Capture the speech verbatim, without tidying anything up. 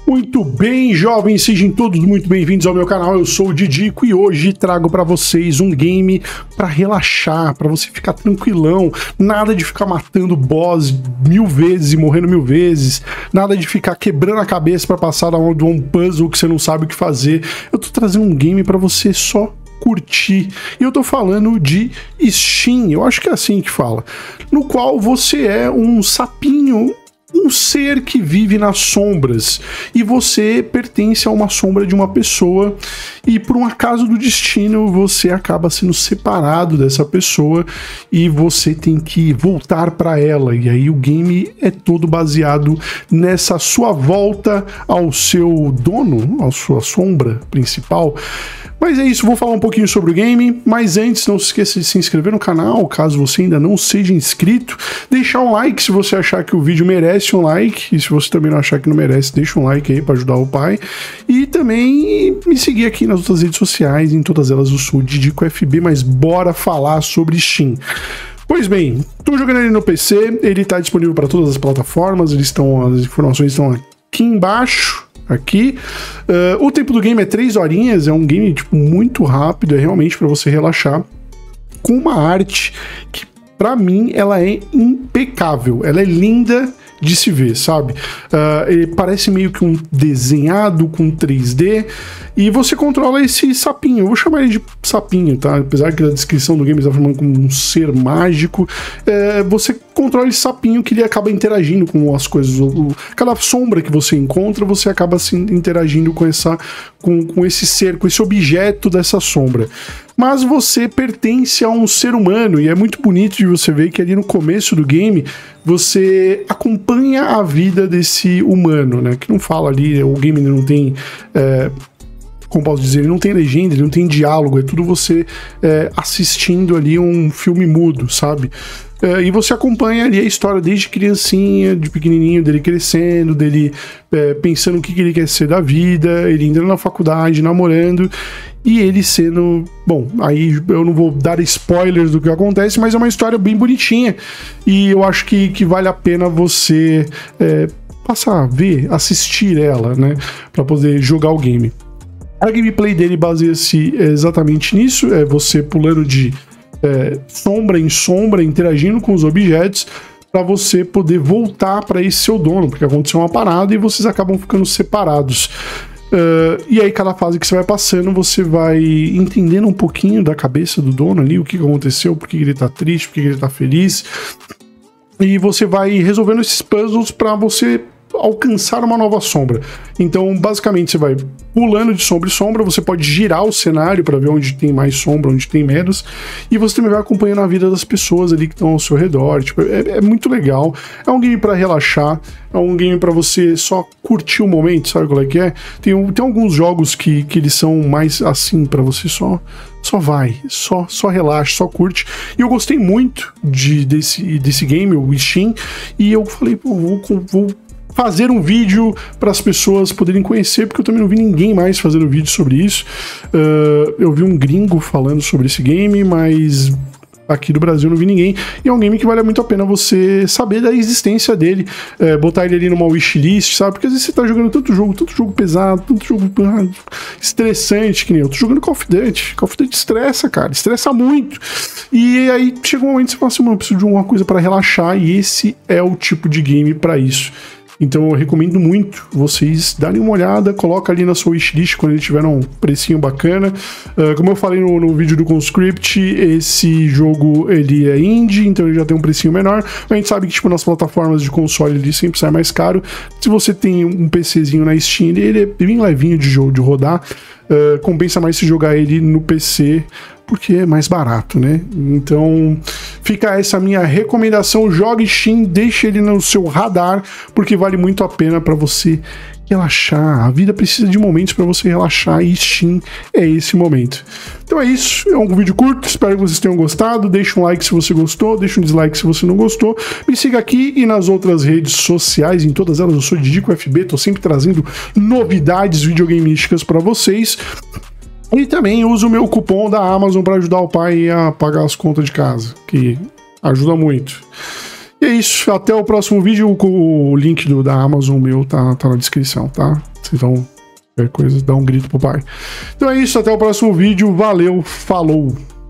Muito bem, jovens, sejam todos muito bem-vindos ao meu canal. Eu sou o Didico e hoje trago para vocês um game para relaxar, para você ficar tranquilão, nada de ficar matando boss mil vezes e morrendo mil vezes, nada de ficar quebrando a cabeça para passar de um puzzle que você não sabe o que fazer. Eu tô trazendo um game para você só curtir. E eu tô falando de Steam, eu acho que é assim que fala, no qual você é um sapinho, um ser que vive nas sombras, e você pertence a uma sombra de uma pessoa, e por um acaso do destino você acaba sendo separado dessa pessoa e você tem que voltar para ela, e aí o game é todo baseado nessa sua volta ao seu dono, à sua sombra principal. Mas é isso, vou falar um pouquinho sobre o game, mas antes não se esqueça de se inscrever no canal, caso você ainda não seja inscrito, deixar um like se você achar que o vídeo merece um like, e se você também não achar que não merece, deixa um like aí para ajudar o pai, e também me seguir aqui nas outras redes sociais, em todas elas eu sou o Didico F B, mas bora falar sobre Steam. Pois bem, tô jogando ele no P C, ele tá disponível para todas as plataformas, eles estão, as informações estão aqui embaixo. Aqui, uh, o tempo do game é três horinhas, é um game tipo, muito rápido, é realmente para você relaxar, com uma arte que para mim ela é impecável, ela é linda de se ver, sabe? Uh, ele parece meio que um desenhado com três D, e você controla esse sapinho, eu vou chamar ele de sapinho, tá? Apesar que a descrição do game está falando como um ser mágico, é, você controla esse sapinho que ele acaba interagindo com as coisas, o, o, cada sombra que você encontra, você acaba assim, interagindo com, essa, com, com esse ser, com esse objeto dessa sombra. Mas você pertence a um ser humano, e é muito bonito de você ver que ali no começo do game você acompanha a vida desse humano, né? Que não fala ali, o game não tem... É, como posso dizer, ele não tem legenda, ele não tem diálogo, é tudo você é, assistindo ali um filme mudo, sabe? É, e você acompanha ali a história desde criancinha, de pequenininho, dele crescendo, dele é, pensando o que, que ele quer ser da vida, ele indo na faculdade, namorando, e ele sendo... Bom, aí eu não vou dar spoilers do que acontece, mas é uma história bem bonitinha, e eu acho que, que vale a pena você é, passar a ver, assistir ela, né, pra poder jogar o game. A gameplay dele baseia-se exatamente nisso, é você pulando de é, sombra em sombra, interagindo com os objetos, para você poder voltar para esse seu dono, porque aconteceu uma parada e vocês acabam ficando separados. Uh, e aí cada fase que você vai passando, você vai entendendo um pouquinho da cabeça do dono ali, o que aconteceu, por que ele tá triste, por que ele tá feliz, e você vai resolvendo esses puzzles para você alcançar uma nova sombra. Então, basicamente, você vai pulando de sombra em sombra, você pode girar o cenário para ver onde tem mais sombra, onde tem menos, e você também vai acompanhando a vida das pessoas ali que estão ao seu redor. Tipo, é, é muito legal. É um game para relaxar, é um game para você só curtir o momento, sabe qual é que é? Tem, tem alguns jogos que, que eles são mais assim, para você só só vai, só, só relaxa, só curte. E eu gostei muito de, desse, desse game, o Steam, e eu falei, pô, vou, vou fazer um vídeo para as pessoas poderem conhecer, porque eu também não vi ninguém mais fazendo vídeo sobre isso. Uh, eu vi um gringo falando sobre esse game, mas aqui do Brasil eu não vi ninguém, e é um game que vale muito a pena você saber da existência dele, é, botar ele ali numa wishlist, sabe? Porque às vezes você tá jogando tanto jogo, tanto jogo pesado, tanto jogo ah, estressante, que nem eu tô jogando Call of Duty. Call of Duty estressa, cara, estressa muito. E aí chega um momento que você fala assim, mano, eu preciso de alguma coisa para relaxar, e esse é o tipo de game para isso. Então eu recomendo muito vocês darem uma olhada, coloca ali na sua wishlist quando ele tiver um precinho bacana. Uh, como eu falei no, no vídeo do Conscript, esse jogo ele é indie, então ele já tem um precinho menor. A gente sabe que tipo, nas plataformas de console ele sempre sai mais caro. Se você tem um PCzinho na Steam, ele é bem levinho de, jogo, de rodar. Uh, compensa mais se jogar ele no P C, porque é mais barato, né? Então fica essa minha recomendação, jogue Steam, deixe ele no seu radar, porque vale muito a pena para você relaxar. A vida precisa de momentos para você relaxar, e Steam é esse momento. Então é isso, é um vídeo curto, espero que vocês tenham gostado. Deixa um like se você gostou, deixa um dislike se você não gostou. Me siga aqui e nas outras redes sociais, em todas elas eu sou Didico F B, tô sempre trazendo novidades videogameísticas para vocês. E também uso o meu cupom da Amazon para ajudar o pai a pagar as contas de casa, que ajuda muito. E é isso, até o próximo vídeo, o link do, da Amazon meu tá, tá na descrição, tá? Então, qualquer coisa, dá um grito pro pai. Então é isso, até o próximo vídeo. Valeu, falou!